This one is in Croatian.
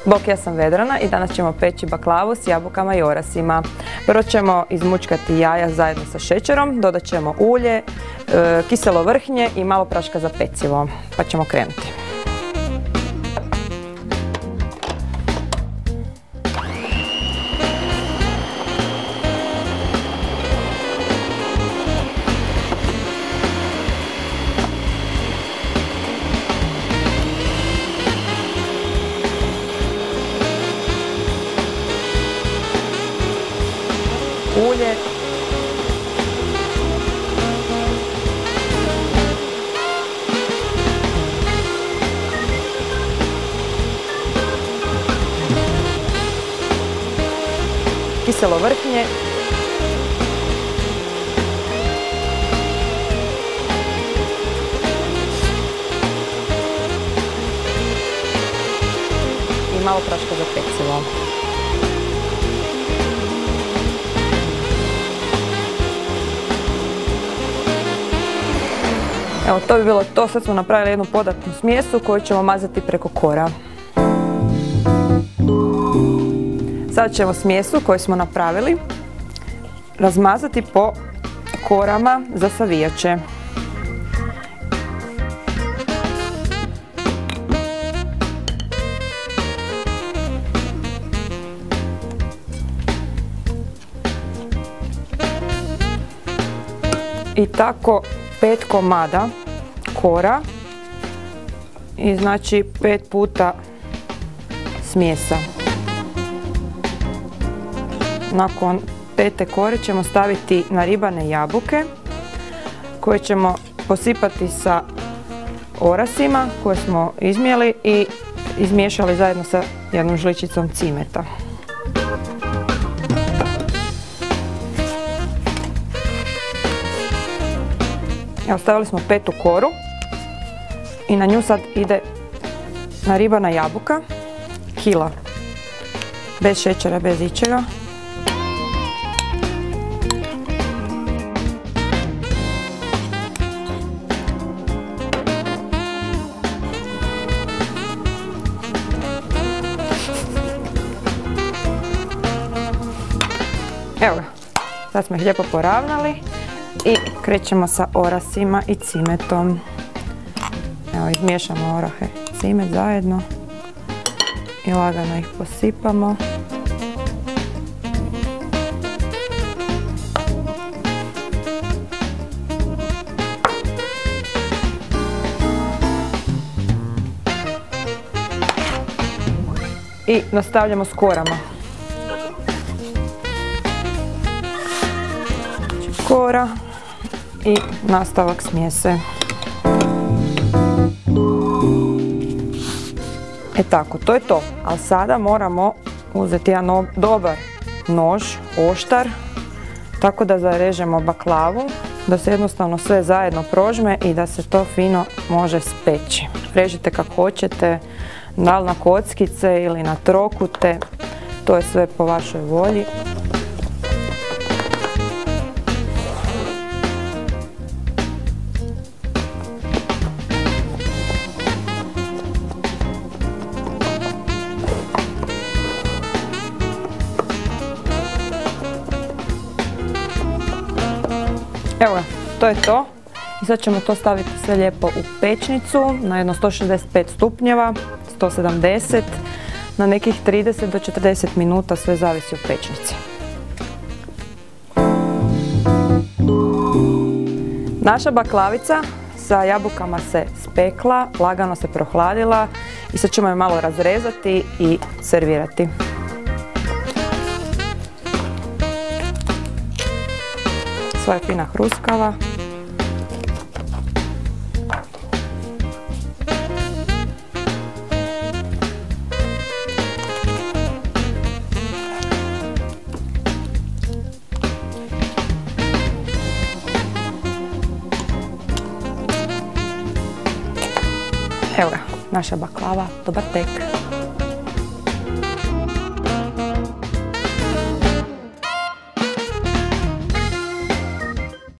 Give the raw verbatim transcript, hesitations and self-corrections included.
Bok, ja sam Vedrana i danas ćemo peći baklavu s jabukama i orasima. Prvo ćemo izmućkati jaja zajedno sa šećerom, dodat ćemo ulje, e, kiselo vrhnje i malo praška za pecivo, pa ćemo krenuti. Ulje, kiselo vrhnje, i malo praška za pecivo. Evo, to bi bilo to. Sad smo napravili jednu podatnu smjesu koju ćemo mazati preko kora. Sad ćemo smjesu koju smo napravili razmazati po korama za savijače. I tako pet komada kora i znači pet puta smjesa. Nakon pete kore ćemo staviti naribane jabuke koje ćemo posipati sa orasima koje smo izmjeli i izmiješali zajedno sa jednom žličicom cimeta. Evo, stavili smo petu koru i na nju sad ide naribana jabuka, kila, bez šećera, bez ičega. Evo ga, sad smo ih lijepo poravnali. I krećemo sa orasima i cimetom. Evo, izmiješamo orahe i cimet zajedno i lagano ih posipamo. I nastavljamo s korama. Kora i nastavak smjese. E tako, to je to. Ali sada moramo uzeti jedan dobar nož, oštar, tako da zarežemo baklavu, da se jednostavno sve zajedno prožme i da se to fino može speći. Režite kako hoćete, da li na kockice ili na trokute, to je sve po vašoj volji. Evo ga, to je to. I sad ćemo to staviti sve lijepo u pečnicu na jedno sto šezdeset pet stupnjeva, sto sedamdeset, na nekih trideset do četrdeset minuta, sve zavisi od pečnici. Naša baklavica sa jabukama se spekla, lagano se prohladila i sad ćemo je malo razrezati i servirati. Sva je fina hruskava. Evo ga, naša baklava, dobar tek.